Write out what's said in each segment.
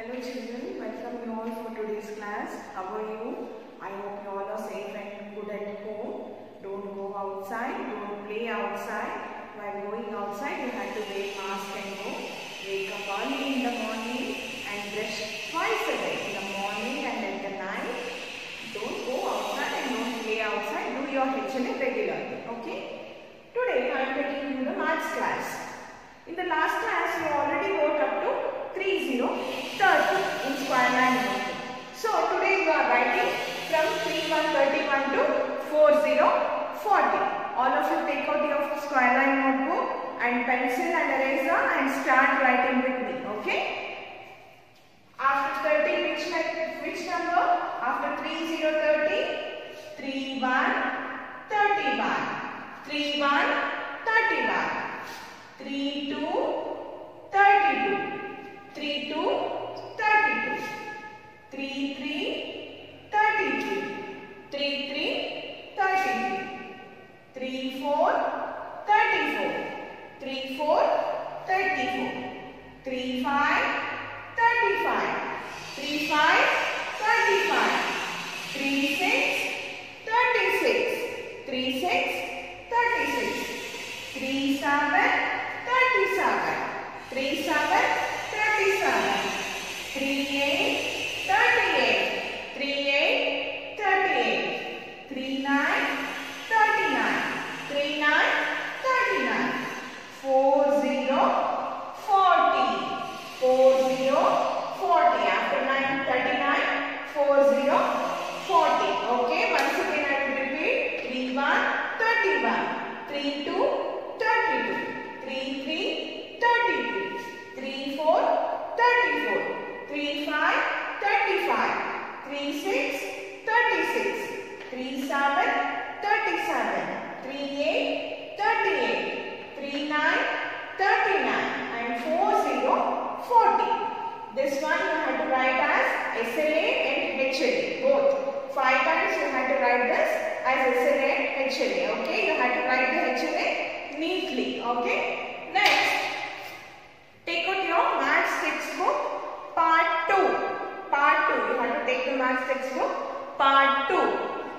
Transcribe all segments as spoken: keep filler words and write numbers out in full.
Hello children, welcome you all for today's class. How are you? I hope you all are safe and good at home. Don't go outside, don't play outside. While going outside, you have to wear mask and go. Wake up early in the morning and brush twice a day, in the morning and at the night. Don't go outside and don't play outside. Do your H L A regularly, okay? Today I am taking you the maths class. In the last class, you already wrote up to three zero thirty in square line notebook. So today you are writing from three one thirty-one to four zero forty. All of you take out your square line notebook and pencil and eraser and start writing with me. Okay? After thirty, which which number? After three zero thirty, three one thirty-one, three one thirty-one, three two thirty-two, three two thirty-two, three three thirty-three, three three thirty-three, three four thirty-four, three four thirty-four, three five thirty-five, three five thirty-five, three six thirty-six, three six thirty-six, three seven thirty-seven, three seven thirty-seven, three eight thirty-eight, three eight thirty-eight, three nine thirty-nine, three nine thirty-nine, four zero forty, four zero forty. After nine thirty-nine, four zero forty. Okay, once again I will repeat. three one thirty-one, three two thirty-two, three three thirty-three, three four thirty-four, three five thirty-five, three six thirty-six, three seven thirty-seven, three eight thirty-eight, three nine thirty-nine and four zero forty. This one you have to write as S L A and H L A both. Five times you have to write this as S L A and H L A. Okay, you have to write the H L A neatly. Okay. Next, take out your maths textbook part two. Part two. You have to take the maths textbook part two.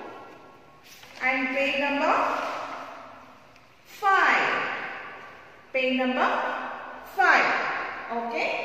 And page number five. Page number five. Okay.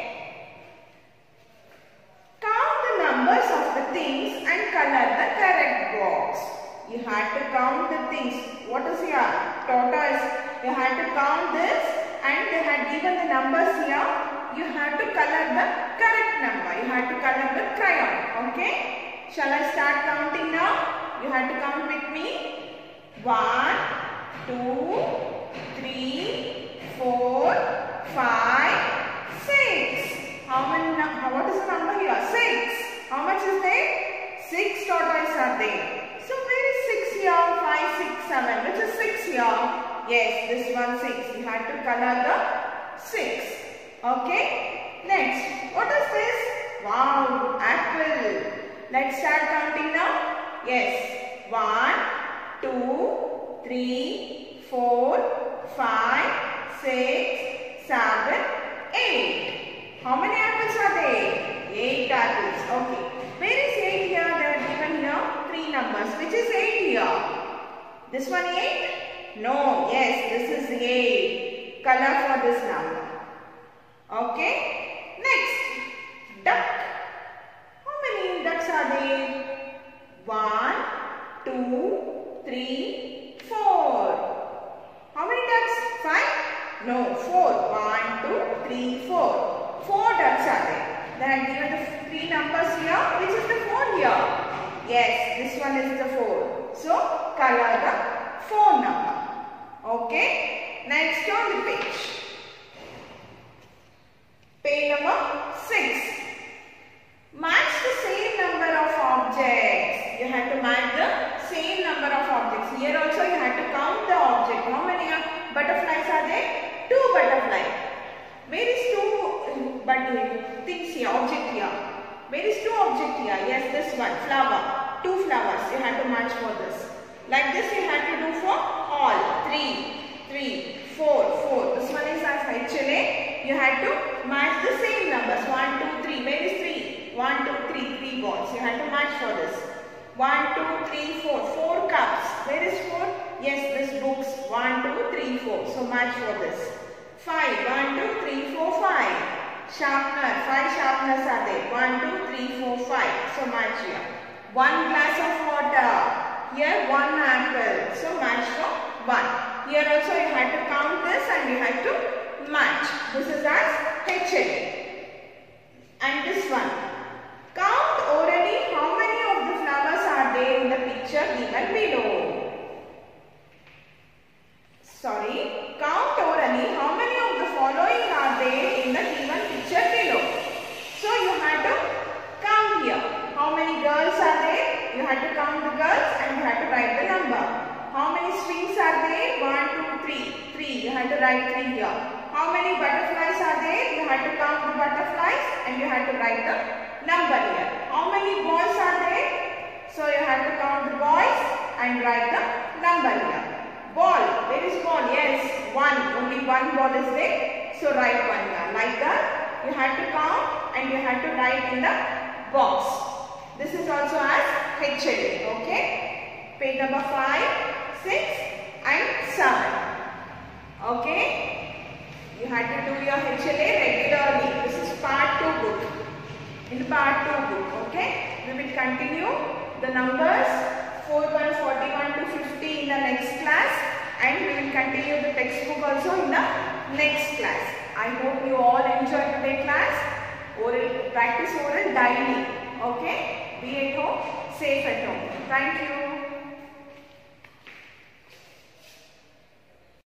Count the numbers of the things and color the correct box. You have to count the things. What is here? Tortoise. You have to count this and they had given the numbers here. You have to color the correct number. You have to color the crayon. Okay? Shall I start counting now? You have to count with me. One, two, three, four, five, six. How many? What is the number here? Six. How much is there? Six tortoises are there. So where is six here? Five, six, seven. Which is six here? Yes, this one six. You have to color the six. Okay. Next, what is this? Wow, apple. Let's start counting now. Yes. One, two, three, four, five, six, seven, eight. How many apples are there? Eight apples. Okay. Where is eight here? They are given here three numbers. Which is eight here? This one eight? No. Yes, this is eight. Color for this number. Okay. Next, duck. How many ducks are there? One, two, three, four. How many ducks? Five? No, four. One, two, three, four. Four ducks are there. They are given the three numbers here. Which is the four here? Yes, this one is the four. So, color the four number. Okay. Next on the page. Page number six. Match the same number of objects. You have to match the same number of objects. Here also you have to count the object. How many butterflies are there? Two butterflies. Where is two but things here, object here? Where is two object here? Yes, this one, flower. Two flowers. You have to match for this. Like this you have to do for all. Three, three, four, four. This one is as H L A. You have to match the same numbers. One, two, three. Where is three? One, two, three. Three balls. You have to match for this. One, two, three, four. Four cups. Where is four? Yes, this books. One, two, three, four. So match for this. Five. One, two, three, four, five. Sharpener. Five sharpeners are there. One, two, three, four, five. So match here. One glass of water. Here one apple. So match for one. Here also you have to count this and you have to match. This is as H L A. And this one. Count orally how many of the flowers are there in the picture given below. Sorry. Count orally how many of the following are there in the given picture below. So you have to count here. How many girls are there? You have to count the girls and you have to write the number. How many strings are there? One, two, three. Three. You have to write three here. How many butterflies are there? You have to count the butterflies and you have to write the number here. How many boys are there? So you have to count the boys and write the number here. Ball. Where is ball? Yes, one. Only one ball is there. So write one here. Like that, you have to count and you have to write in the box. This is also as H L A. Okay. Page number five, six and seven. Okay. You have to do your H L A regularly. This is part two book. In the part two book. Okay. We will continue the numbers forty-one, forty-one to fifty in the next class. And we will continue the textbook also in the next class. I hope you all enjoyed today's class. Oral, practice oral daily. Okay. Be at home, safe at home. Thank you.